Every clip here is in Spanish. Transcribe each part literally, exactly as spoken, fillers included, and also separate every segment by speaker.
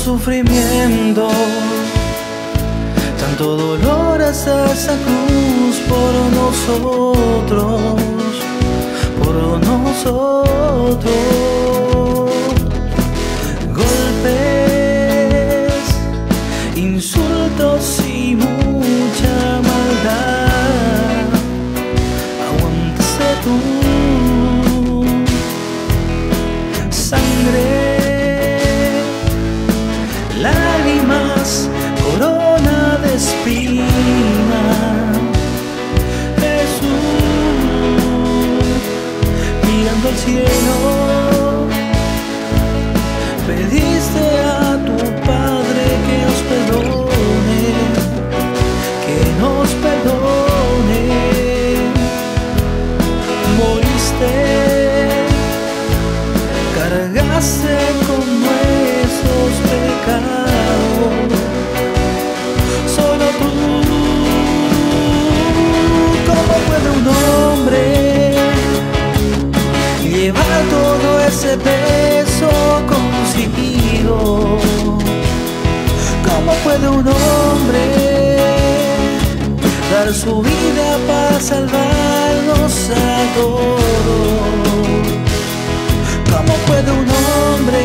Speaker 1: sufrimiento, tanto dolor hasta esa cruz por nosotros, por nosotros. Golpes, insultos y mucha maldad, aguantaste tú. Sangre, lágrimas, corona de espina. Jesús, mirando al cielo, pediste a tu Padre que nos perdone, que nos perdone. Moriste, cargaste con nuestros pecados. Solo tú. ¿Cómo puede un hombre llevar todo ese peso consigo? ¿Cómo puede un hombre dar su vida para salvarnos a todos? ¿Cómo puede un hombre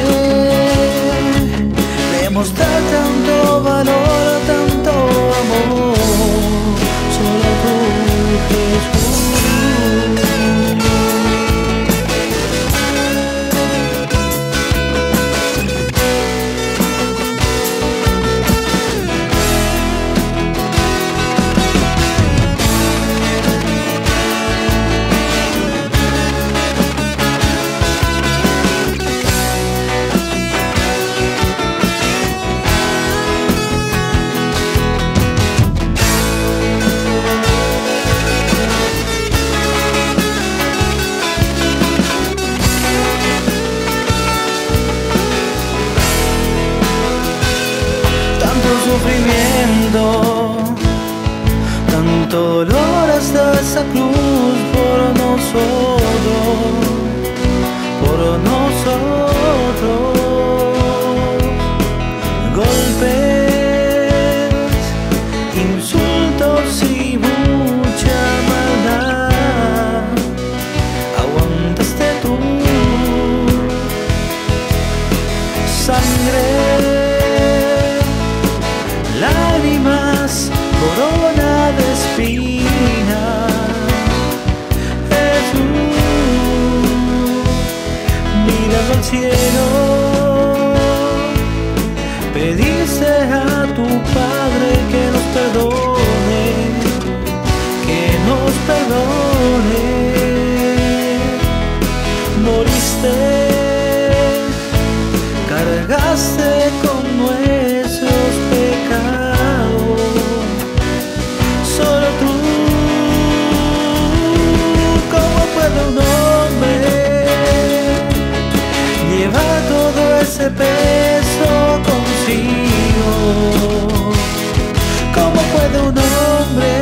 Speaker 1: demostrar tanto valor, tanto amor? Solo tú, Jesús. Sufrimiento, tanto dolor hasta esa cruz por nosotros, por nosotros. Golpes, insultos y mucha maldad, aguantaste tú. Sangre, lágrimas, corona de espina. Jesús, mirando al cielo, pediste a tu Padre que nos perdone, que nos perdone. Moriste, cargaste con nuestros pecados. Solo tú. ¿Cómo puede un hombre llevar todo ese peso consigo? ¿Cómo puede un hombre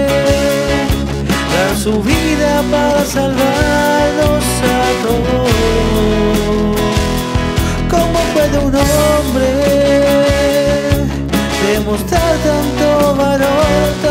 Speaker 1: dar su vida para salvarnos a todos? ¿Cómo puede un hombre demostrar tanto valor?